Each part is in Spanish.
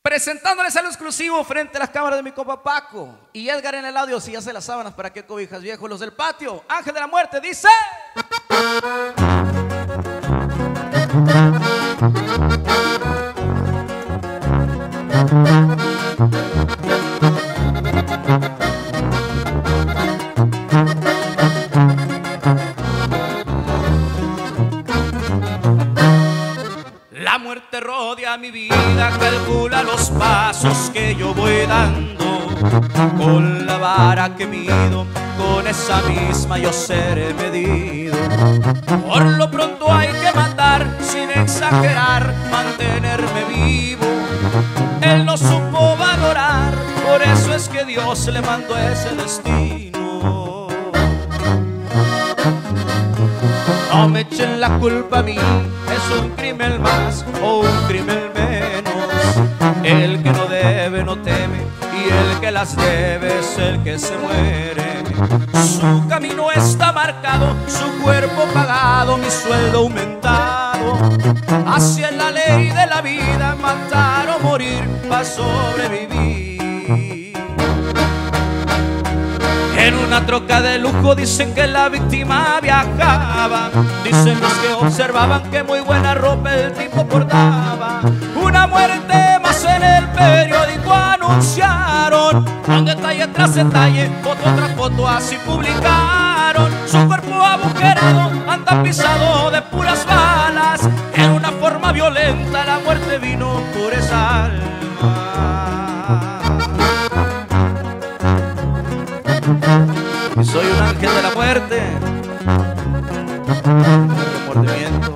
Presentándoles algo exclusivo frente a las cámaras de mi compa Paco y Edgar en el audio, si ya se las sábanas, ¿para qué cobijas, viejo? Los del patio, Ángel de la Muerte dice: la muerte rodea mi vida, calcula los pasos que yo voy dando. Con la vara que mido, con esa misma yo seré medido. Por lo pronto hay que matar, sin exagerar, mantenerme vivo. Él no supo valorar, por eso es que Dios le mandó ese destino. No me echen la culpa a mí, es un crimen más o un crimen menos. El que no debe no teme, y el que las debe es el que se muere. Su camino está marcado, su cuerpo pagado, mi sueldo aumentado. Así es la ley de la vida, matar o morir para sobrevivir. En una troca de lujo dicen que la víctima viajaba. Dicen los que observaban que muy buena ropa el tipo portaba. Una muerte más en el periódico anunciaron, con detalle tras detalle, foto tras foto así publicaron. Su cuerpo agujerado, anda pisado de puras balas. En una forma violenta la muerte vino por esa alma. Y soy un ángel de la muerte, remordimiento.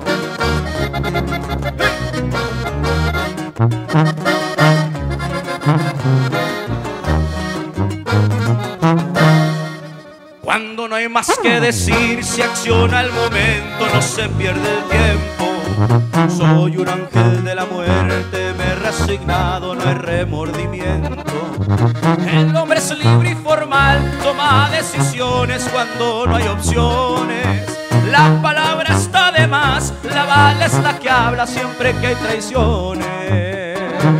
Cuando no hay más que decir, se acciona el momento, no se pierde el tiempo. Soy un ángel de la muerte, me he resignado, no hay remordimiento. El hombre es libre y formal, toma decisiones cuando no hay opciones. La palabra está de más, la bala es la que habla siempre que hay traiciones.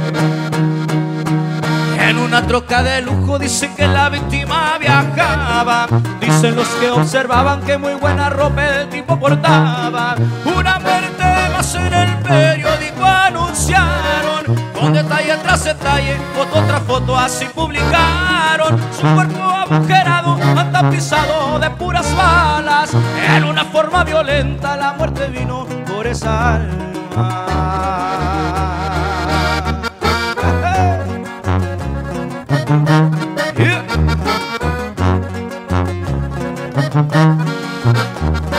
En una troca de lujo dicen que la víctima viajaba. Dicen los que observaban que muy buena ropa el tipo portaba. Una muerte más en el periódico anunciaron, con detalle tras detalle, foto tras foto así publicaron. Su cuerpo agujerado, anda pisado de puras balas. En una forma violenta la muerte vino por esa alma. Yeah.